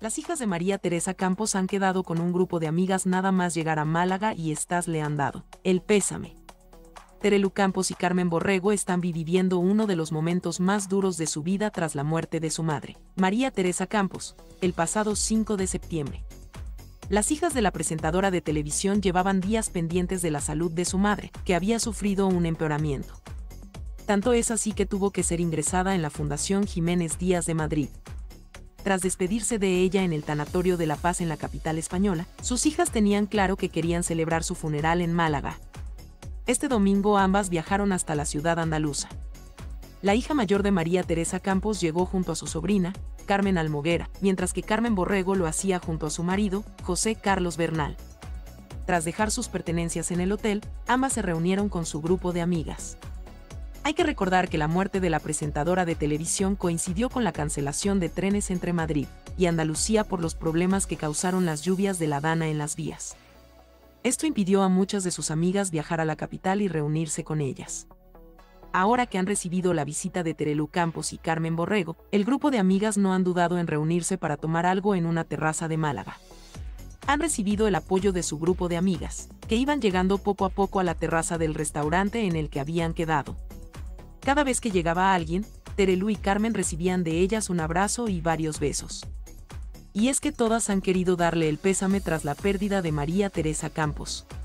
Las hijas de María Teresa Campos han quedado con un grupo de amigas nada más llegar a Málaga y estas le han dado el pésame. Terelu Campos y Carmen Borrego están viviendo uno de los momentos más duros de su vida tras la muerte de su madre, María Teresa Campos, el pasado 5 de septiembre. Las hijas de la presentadora de televisión llevaban días pendientes de la salud de su madre, que había sufrido un empeoramiento. Tanto es así que tuvo que ser ingresada en la Fundación Jiménez Díaz de Madrid. Tras despedirse de ella en el Tanatorio de La Paz en la capital española, sus hijas tenían claro que querían celebrar su funeral en Málaga. Este domingo ambas viajaron hasta la ciudad andaluza. La hija mayor de María Teresa Campos llegó junto a su sobrina, Carmen Almoguera, mientras que Carmen Borrego lo hacía junto a su marido, José Carlos Bernal. Tras dejar sus pertenencias en el hotel, ambas se reunieron con su grupo de amigas. Hay que recordar que la muerte de la presentadora de televisión coincidió con la cancelación de trenes entre Madrid y Andalucía por los problemas que causaron las lluvias de la Dana en las vías. Esto impidió a muchas de sus amigas viajar a la capital y reunirse con ellas. Ahora que han recibido la visita de Terelu Campos y Carmen Borrego, el grupo de amigas no han dudado en reunirse para tomar algo en una terraza de Málaga. Han recibido el apoyo de su grupo de amigas, que iban llegando poco a poco a la terraza del restaurante en el que habían quedado. Cada vez que llegaba alguien, Terelu y Carmen recibían de ellas un abrazo y varios besos. Y es que todas han querido darle el pésame tras la pérdida de María Teresa Campos.